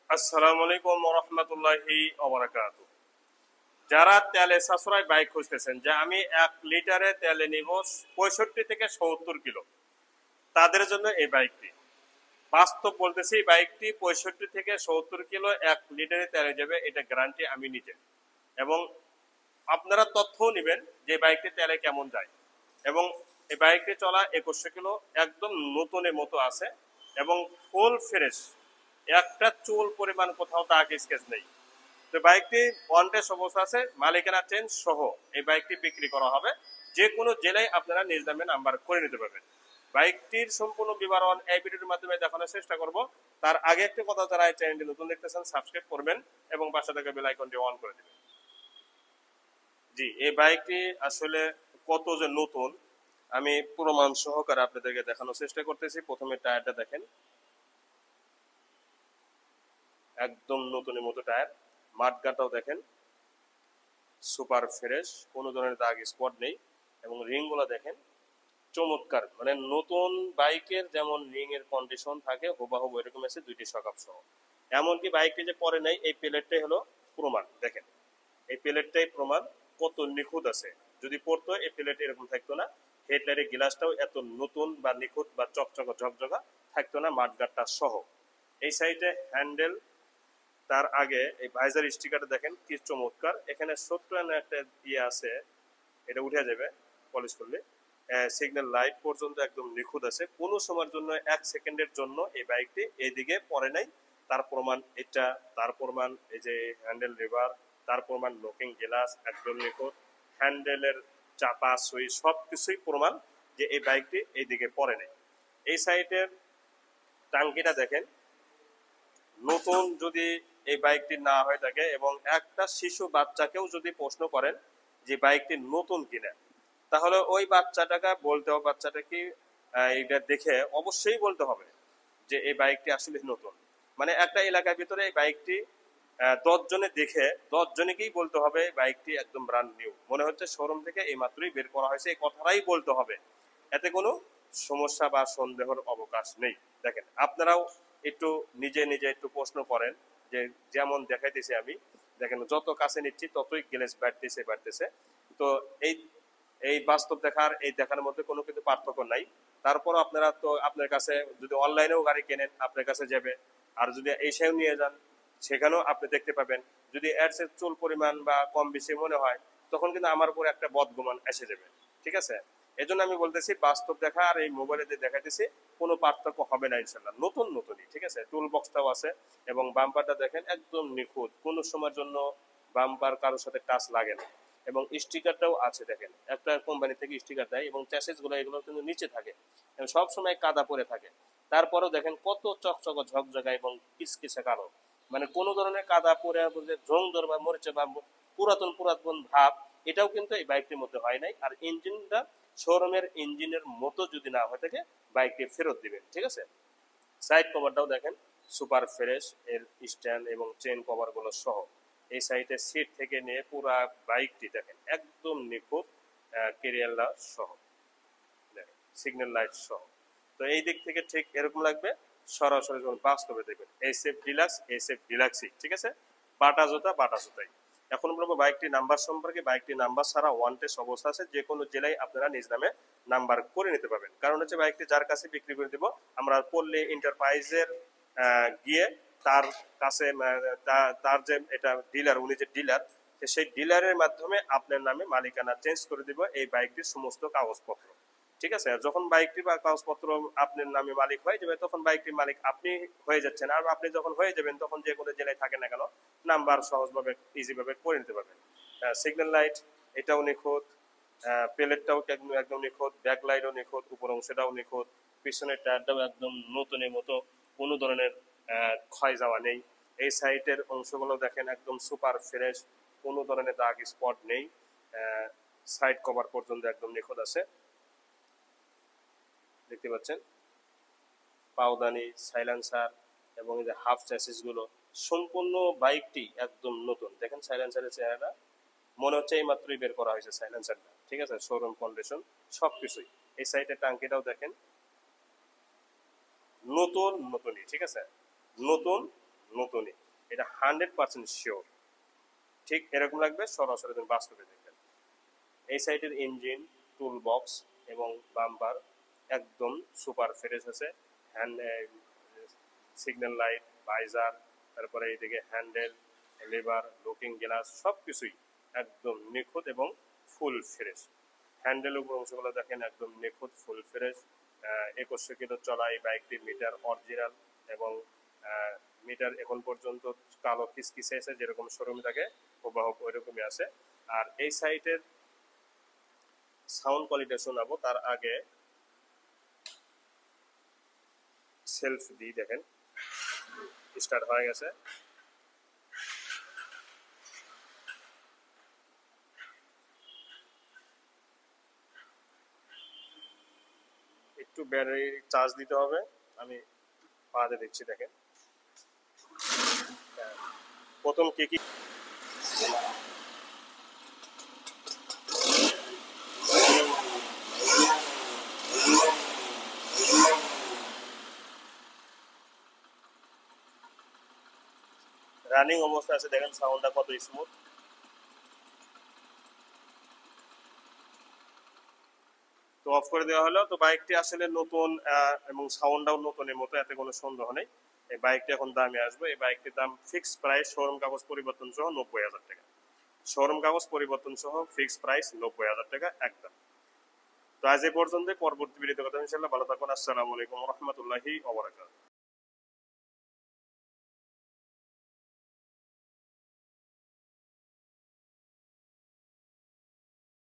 আসসালামু আলাইকুম ওয়া রাহমাতুল্লাহি ওয়া বারাকাতুহু। যারা তেলে সাশ্রয় বাইক খুঁজতেছেন যে আমি 1 লিটারে তেলে নিব 65 থেকে 70 কিলো, তাদের জন্য এই বাইকটি। বাস্তব বলতেছি, বাইকটি 65 থেকে 70 কিলো 1 লিটারে তেলে যাবে, এটা গ্যারান্টি আমি নিজে। এবং আপনারা তথ্যও নেবেন যে বাইকটি তেলে কেমন যায়। এবং এই বাইকটি চলা 2100 কিলো, একদম নতুনের মতো আছে এবং ফুল ফ্রেশ, একটা চুল পরিমাণ কোথাও দাগ স্কেচ নেই। তো বাইকটি ওয়ান্টেড অবস্থা আছে, মালিকানা চেঞ্জ সহ এই বাইকটি বিক্রি করা হবে। যে কোনো জেলায় আপনারা নিজ নামে নাম্বার করে নিতে পারবেন। বাইকটির সম্পূর্ণ বিবরণ এই ভিডিওর মাধ্যমে দেখানোর চেষ্টা করব। তার আগে একটি কথা, যারা এই চ্যানেলটি নতুন দেখতেছেন সাবস্ক্রাইব করবেন এবং পাশে থাকা বেল আইকনটি অন করে দেবেন। জি, এই বাইকটি আসলে কত যে নতুন আমি প্রমাণ সহকারে আপনাদেরকে দেখানোর চেষ্টা করতেছি। প্রথমে টায়ারটা দেখেন, একদম নতুনের মতো টায়ার। মাঠগাটাও দেখেন সুপার ফ্রেশ, কোনো ধরনের দাগ স্পট নেই। এবং রিংগুলো দেখেন চমৎকার, মানে নতুন বাইকের যেমন রিং এর কন্ডিশন থাকে হুবাহুব এরকম আছে, দুইটি সকাপ সহ। এমনকি বাইকটি যে পরে নাই এই প্লেটটাই হলো প্রমাণ। দেখেন এই প্লেটটাই প্রমাণ কত নিখুঁত আছে। যদি পড়তো এই প্লেট এরকম থাকতো না। হেডলাইটের গ্লাসটাও এত নতুন বা নিখুঁত বা চকচকা ঝকঝকা থাকতো না মাঠগাটটা সহ। এই সাইডে হ্যান্ডেল, তার আগে এই ভাইজার স্টিকারটা দেখেন কি চমৎকার। এখানে ছোট্ট একটা ইয়ে আছে, এটা উঠে যাবে পলিশ করলে। সিগন্যাল লাইট পর্যন্ত একদম নিখুঁত আছে, কোনো সময়ের জন্য 1 সেকেন্ডের জন্য এই বাইকটি এইদিকে পড়ে নাই। তার প্রমাণ এটা, তার প্রমাণ এই যে হ্যান্ডেল লিভার, তার প্রমাণ লকিং গ্লাস একদম নিখুঁত, হ্যান্ডেলের চাপা সুইচ সব কিছুই প্রমাণ যে এই বাইকটি এইদিকে পড়ে নাই। এই সাইডের টাঙ্কিটা দেখেন নতুন। যদি এই বাইকটি না হয়ে থাকে এবং একটা শিশু বাচ্চাকেও যদি প্রশ্ন করেন যে বাইকটি নতুন কিনা, তাহলে ওই বাচ্চাটাকে বলতে হবে, বাচ্চাটা কি এটা দেখে অবশ্যই বলতে হবে যে এই বাইকটি আসলে নতুন। মানে একটা এলাকার ভিতরে এই বাইকটি 10 জনে দেখে 10 জনেকেই বলতে হবে বাইকটি একদম ব্র্যান্ড নিউ, মনে হচ্ছে শোরুম থেকে এই মাত্রই বের করা হয়েছে, এই কথাটাই বলতে হবে। এতে কোনো সমস্যা বা সন্দেহের অবকাশ নেই। দেখেন আপনারাও একটু নিজে নিজে একটু প্রশ্ন করেন যে যেমন দেখাইতেছি আমি, দেখেন যত কাছে নিচ্ছি ততই গ্লেজ বাড়তেছে বাড়তেছে। তো এই এই বাস্তব দেখার এই দেখার মধ্যে কোনো কিন্তু পার্থক্য নাই। তারপরও আপনারা তো আপনার কাছে যদি অনলাইনেও গাড়ি কেনেন আপনার কাছে যাবে, আর যদি এসেও নিয়ে যান সেখানেও আপনি দেখতে পাবেন। যদি এর চেয়ে চুল পরিমাণ বা কম বেশি মনে হয় তখন কিন্তু আমার উপর একটা বদগুমান এসে যাবে। ঠিক আছে, এই জন্য আমি বলতেছি বাস্তব দেখা আর এই মোবাইলে যে দেখাইতেছি কোনো পার্থক্য হবে না ইনশাল্লাহ, নতুন নতুনই। ঠিক আছে, টুল বক্সটাও আছে এবং বাম্পারটা দেখেন একদম নিখুঁত, কোনো সময়ের জন্য বাম্পার কারোর সাথে টাচ লাগে না। এবং স্টিকারটাও আছে দেখেন, একটা কোম্পানি থেকে স্টিকার দেয় এবং চ্যাসেজ গুলো এগুলো কিন্তু নিচে থাকে, সব সময় কাদা পরে থাকে। তারপরেও দেখেন কত চকচক ঝকঝকা এবং কিসকিসে কালো, মানে কোনো ধরনের কাদা পরে ঝং ধর বা মরিচে বা পুরাতন পুরাতন ভাব এটাও কিন্তু এই বাইকটির মধ্যে হয় নাই। আর ইঞ্জিনটা শোরুমের ইঞ্জিনের মতো যদি না হয়ে থাকে বাইকটি ফেরত দিবেন। ঠিক আছে, সাইড কভারটাও দেখেন সুপার ফ্রেশ, এর স্ট্যান্ড এবং চেন কভার গুলো সহ। এই সাইডে সিট থেকে নিয়ে পুরো বাইকটি দেখেন একদম নিখুঁত, কেরিয়ার সহ, দেখেন সিগন্যাল লাইট সহ। তো এই দিক থেকে ঠিক এরকম লাগবে সরাসরি যখন বাস্তবে দেখবেন এসএফ ডিলাক্স, এসএফ ডিলাক্সই। ঠিক আছে, বাটা জুতা বাটা জুতাই। এখন বলবো বাইকটির নাম্বার সম্পর্কে। বাইকটির নাম্বার ছাড়া ওয়ান্টেড অবস্থা আছে, যে কোনো জেলায় আপনারা নিজ নামে নাম্বার করে নিতে পারবেন। কারণ হচ্ছে বাইকটি যার কাছে বিক্রি করে দিব আমরা পল্লী এন্টারপ্রাইজের গিয়ে তার কাছে তার যে এটা ডিলার, উনি যে ডিলার সেই ডিলারের মাধ্যমে আপনার নামে মালিকানা চেঞ্জ করে দিব এই বাইকটির সমস্ত কাগজপত্র। ঠিক আছে, যখন বাইকটি বা কাগজপত্র আপনার নামে মালিক হয়ে যাবে তখন বাইকটির মালিক আপনি হয়ে যাচ্ছেন। আর আপনি যখন হয়ে যাবেন তখন যে কোনো জেলায় থাকেন না কেন নাম্বার সহজভাবে ইজিভাবে করে নিতে পারবেন। সিগন্যাল লাইট এটাও নিখুঁত, প্লেটটাও একদম নিখুঁত, ব্যাক লাইটও নিখুঁত, উপর অংশটাও নিখুঁত, পিছনের টায়ারটাও একদম নতুনের মতো, কোনো ধরনের ক্ষয় যাওয়া নেই। এই সাইডের অংশগুলো দেখেন একদম সুপার ফ্রেশ, কোনো ধরনের দাগ স্পট নেই। সাইড কভার পর্যন্ত একদম নিখুঁত আছে, দেখতে পাচ্ছেন পাওদানি, সাইলেন্সার এবং এই যে হাফ চ্যাসিস গুলো সম্পূর্ণ বাইকটি একদম নতুন। দেখেন সাইলেন্সারের চেহারাটা মনে হচ্ছে এই মাত্রই বের করা হয়েছে সাইলেন্সারটা। ঠিক আছে, শোরুম কন্ডিশন সবকিছুই। এই সাইডের টাঙ্কিটাও দেখেন নতুন নতুনই। ঠিক আছে, নতুন নতুনই, এটা 100% শিওর। ঠিক এরকম লাগবে সরাসরি তুমি বাস্তবে দেখবেন। এই সাইটের ইঞ্জিন, টুল বক্স এবং বাম্পার একদম সুপার ফ্রেশ আছে। হ্যান্ড সিগন্যাল লাইট, ভাইজার, তারপরে এইদিকে হ্যান্ডেল, লিভার, লুকিং গ্লাস সব কিছুই একদম নিখুঁত এবং ফুল ফ্রেশ। হ্যান্ডেল উপর অংশগুলো দেখেন একদম নিখুঁত ফুল ফ্রেশ। 2100 কিলো চলা এই বাইকটির মিটার অরিজিনাল এবং মিটার এখন পর্যন্ত কালো কিসকিসে আছে, যেরকম শোরুমে থাকে হুবহু ওইরকমই আছে। আর এই সাইটের সাউন্ড কোয়ালিটি শোনাবো তার আগে সেলফ দিয়ে দেখেন স্টার্ট হয়ে গেছে। একটু ব্যাটারি চার্জ দিতে হবে, আমি পাতে দিচ্ছি দেখেন। প্রথম কি কি রানিং অবস্থা আছে দেখেন, সাউন্ডটা কত স্মুথ। তো অফ করে দেওয়া হলো। তো বাইকটি আসলে নতুন এবং সাউন্ডটাও নতুনের মতো, এতে কোনো সন্দেহ নেই। এই বাইকটি এখন দামে আসবে। এই বাইকটির দাম ফিক্স প্রাইস শোরুম কাগজ পরিবর্তন সহ 90,000 টাকা। শোরুম কাগজ পরিবর্তন সহ ফিক্স প্রাইস 90,000 টাকা একদম। তো আজ এই পর্যন্ত, পরবর্তী ভিডিওতে কথা ইনশাআল্লাহ। ভালো থাকুন। আসসালামু আলাইকুম রহমতুল্লাহি ওয়া বারাকাতুহু।